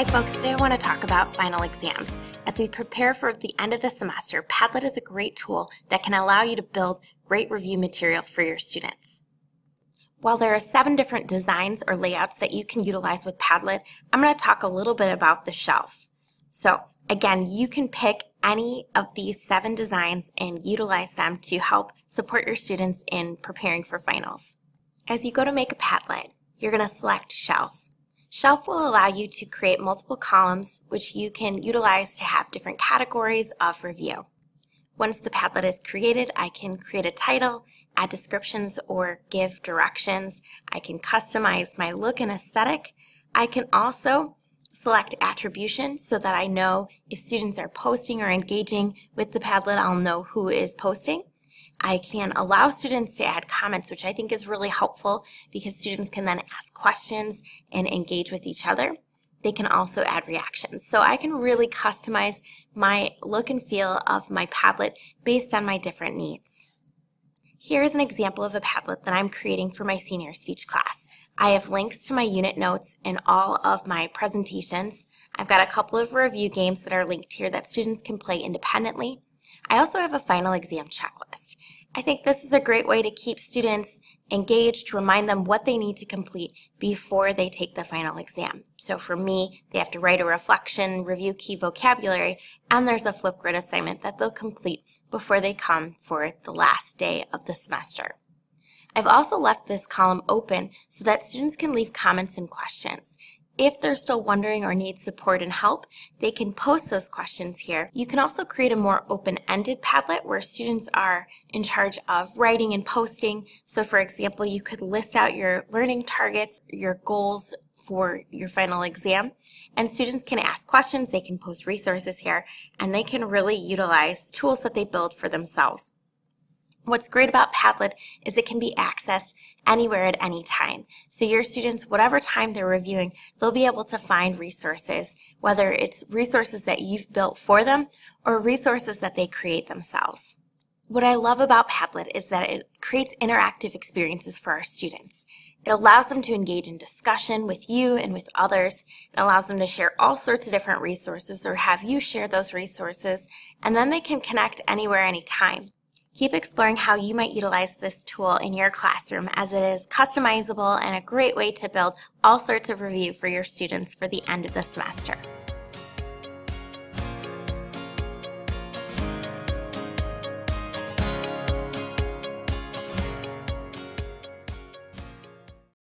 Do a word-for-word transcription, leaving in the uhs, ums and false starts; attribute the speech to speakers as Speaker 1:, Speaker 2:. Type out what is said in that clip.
Speaker 1: Hi folks, today I want to talk about final exams. As we prepare for the end of the semester, Padlet is a great tool that can allow you to build great review material for your students. While there are seven different designs or layouts that you can utilize with Padlet, I'm going to talk a little bit about the shelf. So again, you can pick any of these seven designs and utilize them to help support your students in preparing for finals. As you go to make a Padlet, you're going to select Shelf. Shelf will allow you to create multiple columns, which you can utilize to have different categories of review. Once the Padlet is created, I can create a title, add descriptions, or give directions. I can customize my look and aesthetic. I can also select attribution so that I know if students are posting or engaging with the Padlet, I'll know who is posting. I can allow students to add comments, which I think is really helpful because students can then ask questions and engage with each other. They can also add reactions. So I can really customize my look and feel of my Padlet based on my different needs. Here is an example of a Padlet that I'm creating for my senior speech class. I have links to my unit notes in all of my presentations. I've got a couple of review games that are linked here that students can play independently. I also have a final exam checklist. I think this is a great way to keep students engaged, to remind them what they need to complete before they take the final exam. So for me, they have to write a reflection, review key vocabulary, and there's a Flipgrid assignment that they'll complete before they come for the last day of the semester. I've also left this column open so that students can leave comments and questions. If they're still wondering or need support and help, they can post those questions here. You can also create a more open-ended Padlet where students are in charge of writing and posting. So for example, you could list out your learning targets, your goals for your final exam, and students can ask questions, they can post resources here, and they can really utilize tools that they build for themselves. What's great about Padlet is it can be accessed anywhere at any time. So your students, whatever time they're reviewing, they'll be able to find resources, whether it's resources that you've built for them or resources that they create themselves. What I love about Padlet is that it creates interactive experiences for our students. It allows them to engage in discussion with you and with others. It allows them to share all sorts of different resources or have you share those resources, and then they can connect anywhere, anytime. Keep exploring how you might utilize this tool in your classroom, as it is customizable and a great way to build all sorts of review for your students for the end of the semester.